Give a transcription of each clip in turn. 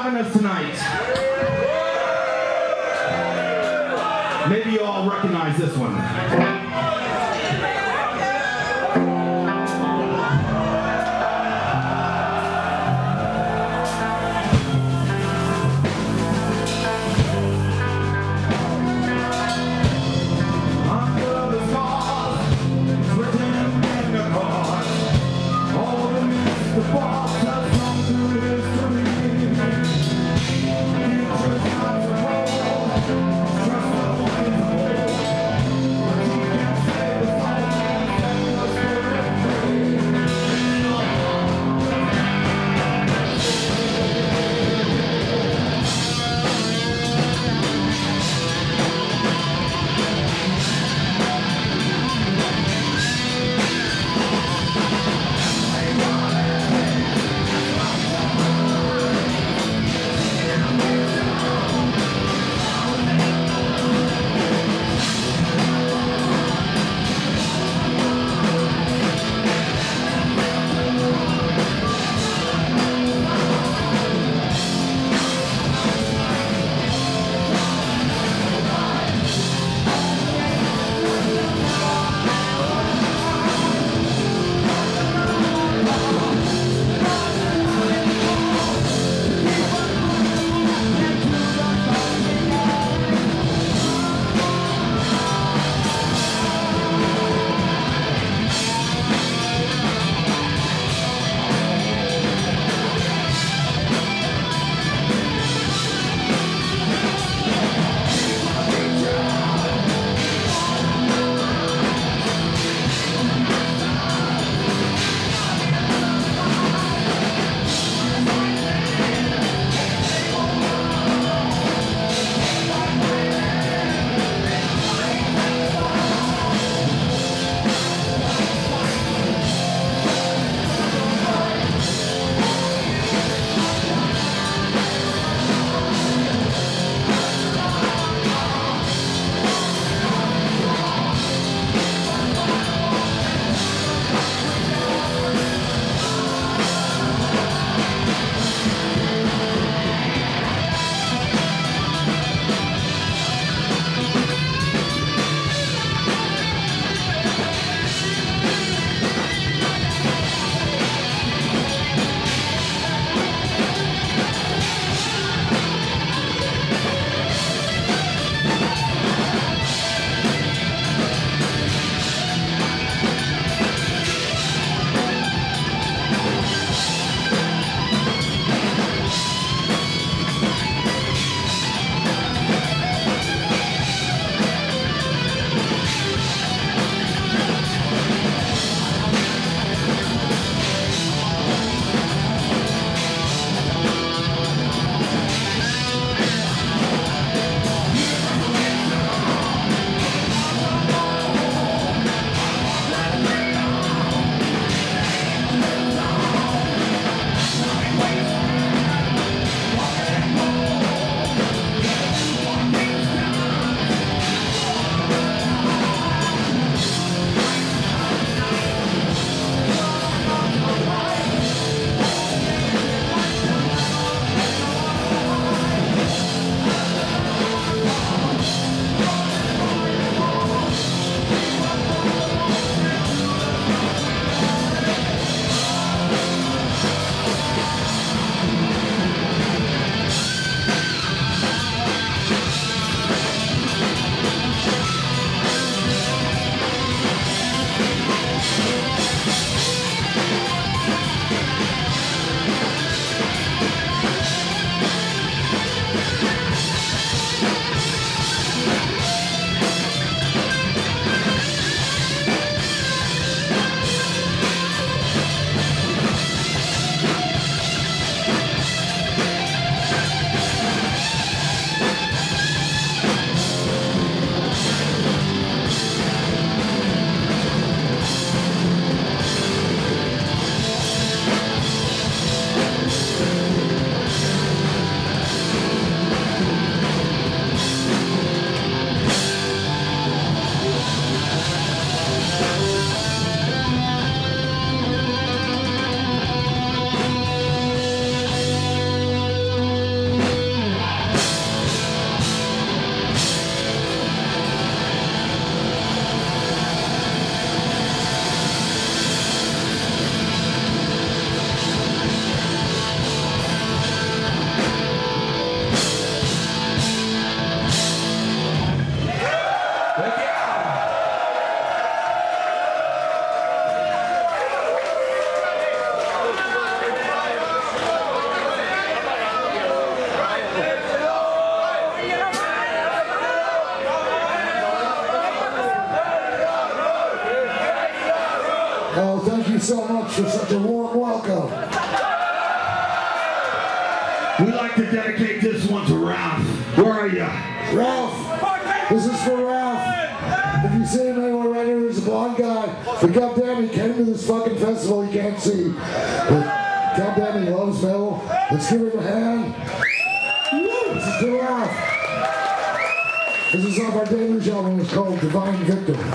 having us tonight. Maybe you all recognize this one. Oh, thank you so much for such a warm welcome. We'd like to dedicate this one to Ralph. Where are you? Ralph. This is for Ralph. If you see him anywhere right here, there's a blonde guy. But goddamn, he came to this fucking festival you can't see. But goddamn, he loves metal. Let's give him a hand. This is for Ralph. This is off our Deluge album. It's called Divine Victim.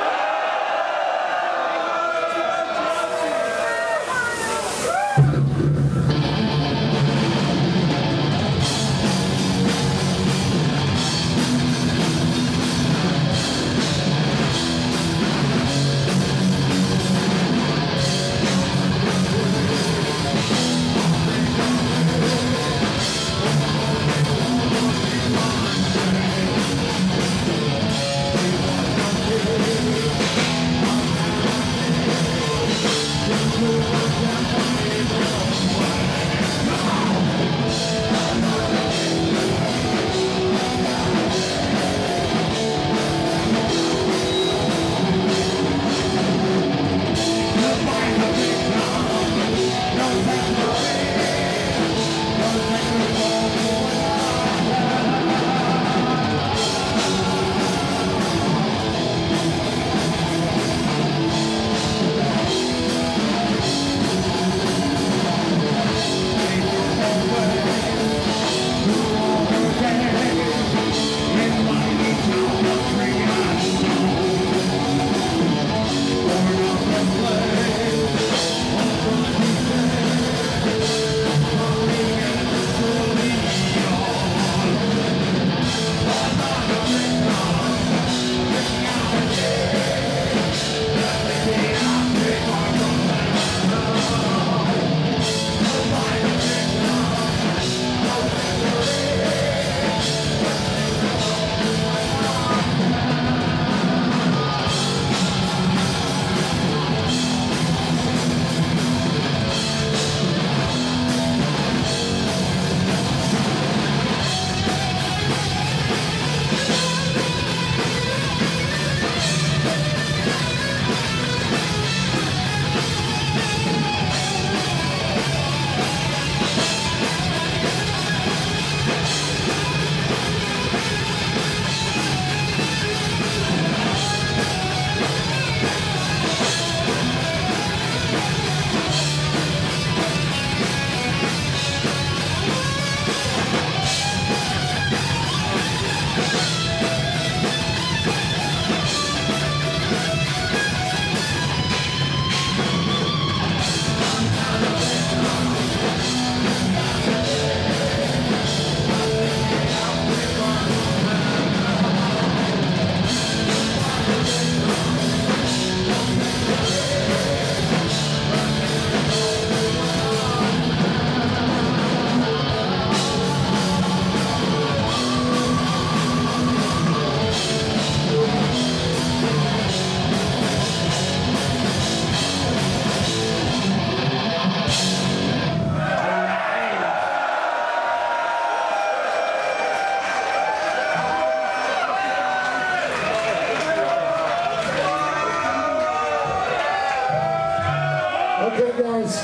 Okay,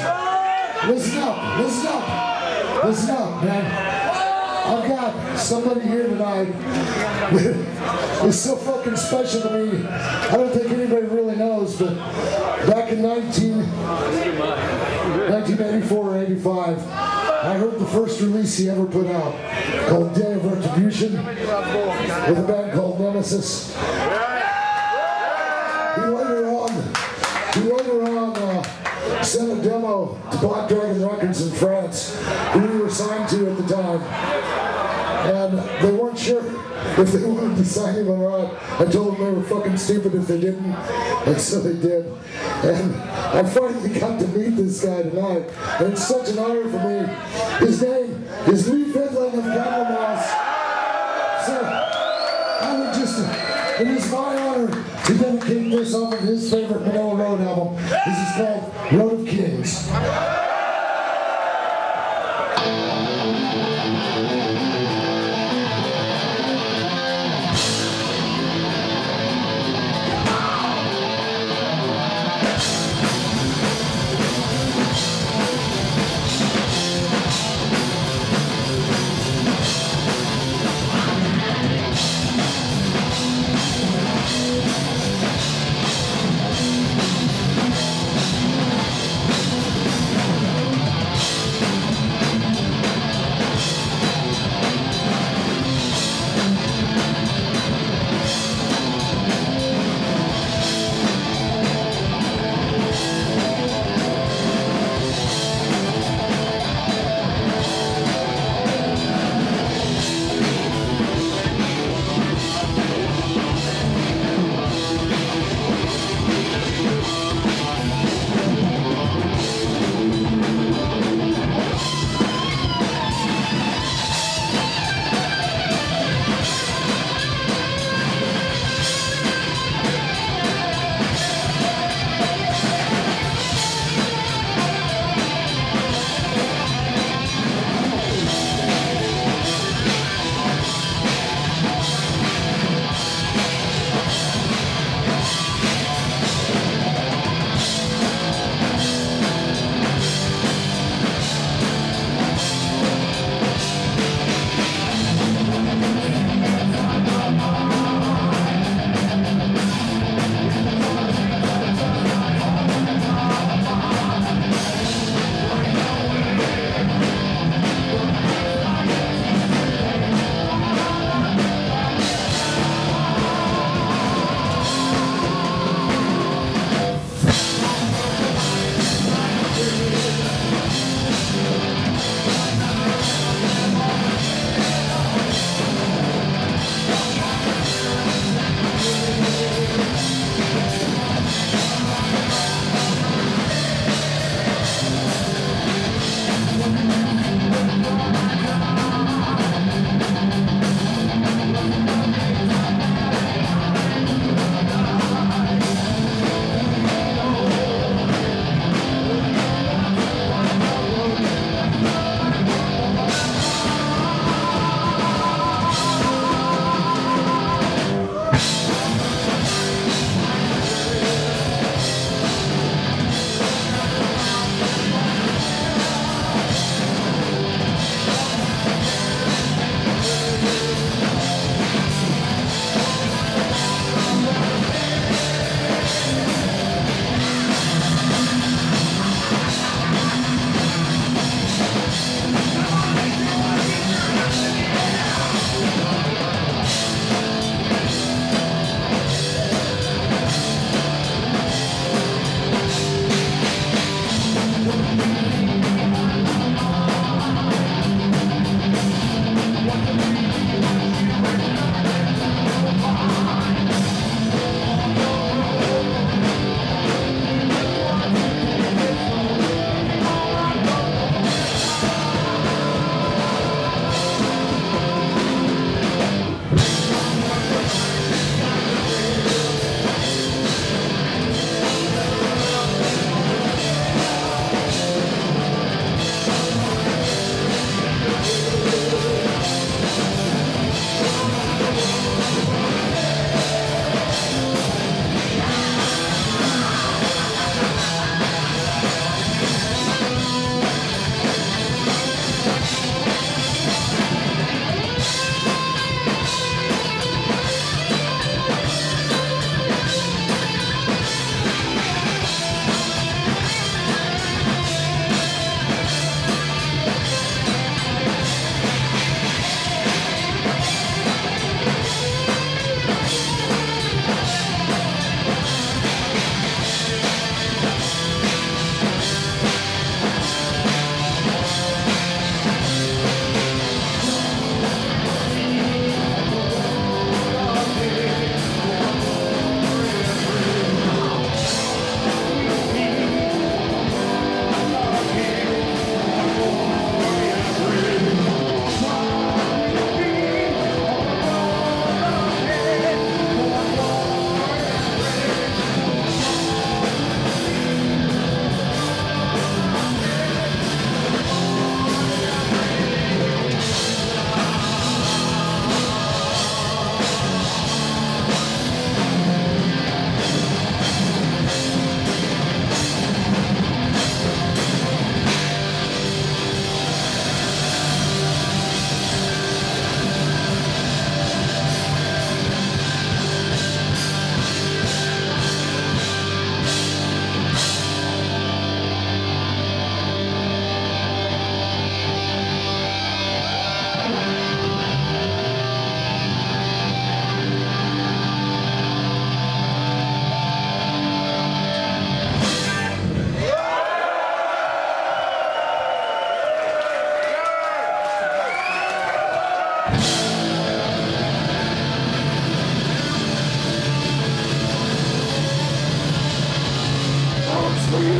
guys, listen up, man. I've got somebody here tonight who's so fucking special to me. I don't think anybody really knows, but back in 1984 or 85, I heard the first release he ever put out, called Day of Retribution, with a band called Nemesis. He later on sent a demo to Black Dragon Records in France, who we were signed to at the time. And they weren't sure if they wanted to sign him or not. I told them they were fucking stupid if they didn't, and so they did. And I finally got to meet this guy tonight, and it's such an honor for me. His name is Lee Fiddling of Candlemas. So I would just, it is my honor to dedicate this off of his favorite Manila Road album. This is called Road of Kings.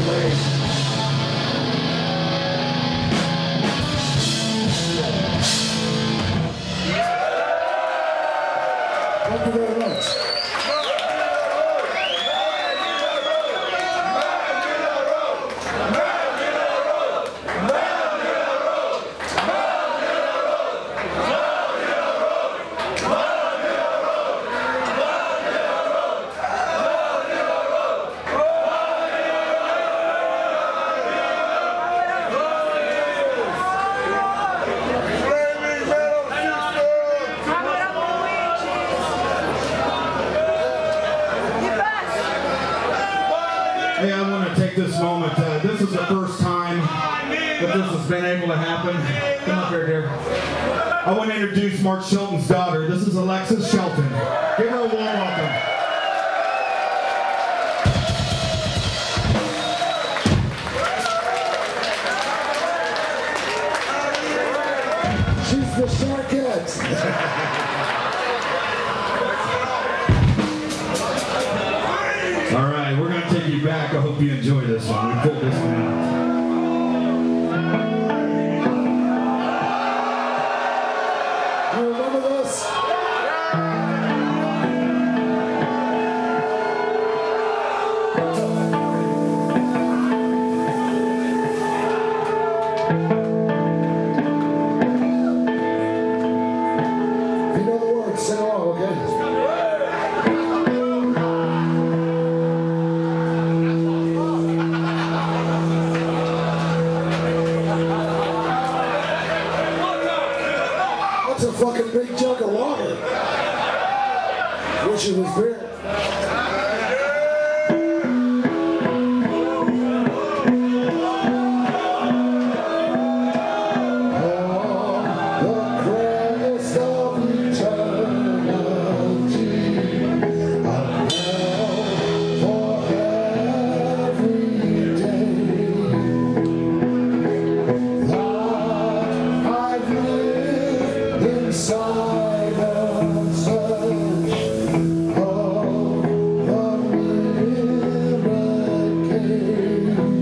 Thank you very much. Hey, I want to take this moment. This is the first time that this has been able to happen. Come up here, dear. I want to introduce Mark Shelton's daughter. This is Alexis Shelton. Give her a warm welcome. She's the Sharkette. All right, we're going to take you back. I hope you enjoy this one. We pulled this one out. You remember this? If you know the words, sing along, okay? That's a fucking big jug of water. Wish it was beer. Silence of the river came.